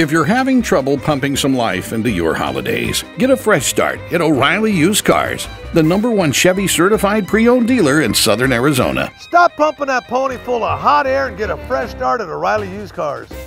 If you're having trouble pumping some life into your holidays, get a fresh start at O'Reilly Used Cars, the #1 Chevy certified pre-owned dealer in Southern Arizona. Stop pumping that pony full of hot air and get a fresh start at O'Reilly Used Cars.